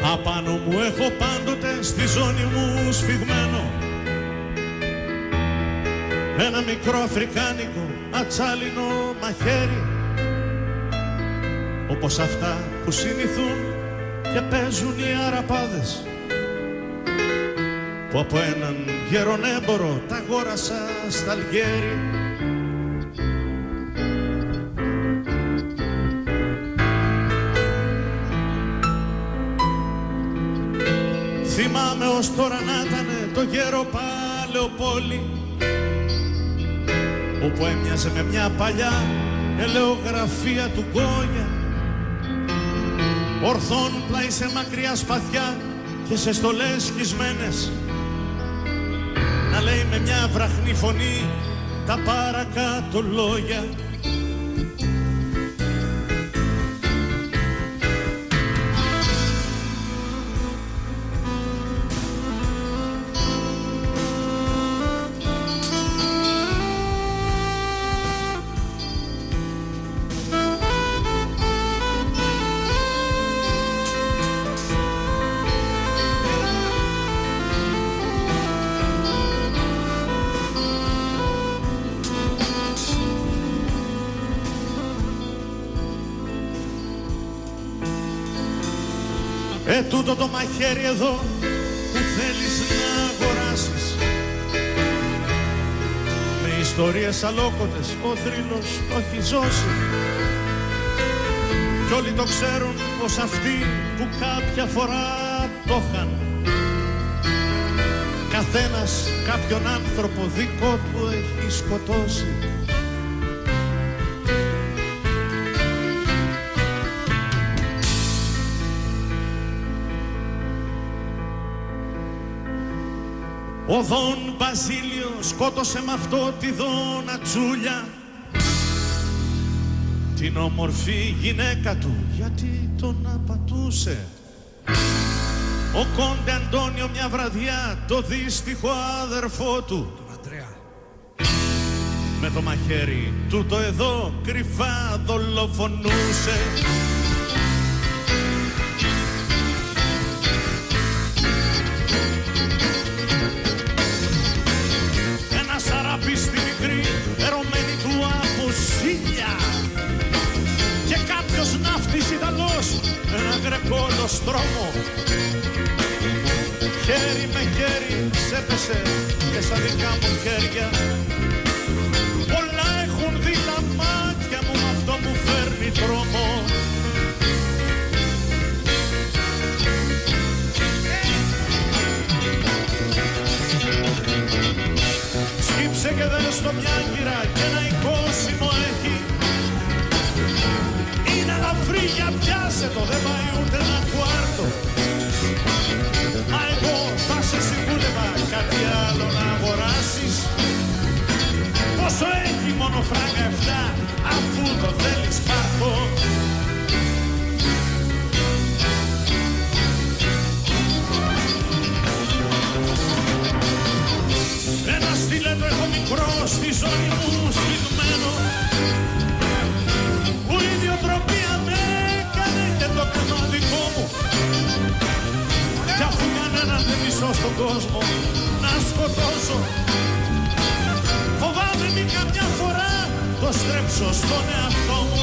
Απάνω μου έχω πάντοτε στη ζώνη μου σφιγμένο ένα μικρό αφρικάνικο ατσάλινο μαχαίρι, όπως αυτά που συνηθούν και παίζουν οι αραπάδες, που από έναν γερονέμπορο τα αγόρασα στα Αλγέρι. Θυμάμαι ως τώρα να ήτανε το γέρο Παλαιοπόλη, όπου έμοιαζε με μια παλιά ελαιογραφία του Γκόνια, ορθόν πλάι σε μακριά σπαθιά και σε στολές σκισμένες, να λέει με μια βραχνή φωνή τα παρακάτω λόγια. Τούτο το μαχαίρι εδώ που θέλεις να αγοράσεις, με ιστορίες αλόκοτες ο θρύλος το έχει ζώσει, κι όλοι το ξέρουν πως αυτοί που κάποια φορά το είχαν, καθένας κάποιον άνθρωπο δικό του έχει σκοτώσει. Ο Δον Μπαζίλιο σκότωσε με αυτό τη Δόνα Τζούλια, την όμορφη γυναίκα του, γιατί τον απατούσε. Ο Κόντε Αντώνιο μια βραδιά το δύστιχο αδερφό του, τον Αντρέα, με το μαχαίρι τούτο εδώ κρυφά δολοφονούσε. Στη μικρή ερωμένη του από ζήλια, και κάποιος ναύτης Ιταλός με ένα γρεκόλο στρώμο, χέρι με χέρι ξέπεσε και στα δικά μου χέρια. Πολλά έχουν δει τα μάτια μου, μ' αυτό μου φέρνει τρόμο. Σκύψε και δες το μια γύρα και ένα εικόσιμο έχει. Είναι ελαφρύ, για πιάσε το, δεν πάει ούτε ένα κουάρτο. Μα εγώ θα σε συμβούλευα κάτι άλλο να αγοράσεις. Πόσο έχει μόνο φράγκα 7, αφού το θέλεις πάρτο. Ένα στιλέτο έχω μικρό στη ζώνη μου σφιγμένο, που η ιδιοτροπία με έκανε και το κρεμά δικό μου. Κι αφού κανέναν δεν μισώ στον κόσμο να σκοτώσω, φοβάμαι μη καμιά φορά το στρέψω στον εαυτό μου.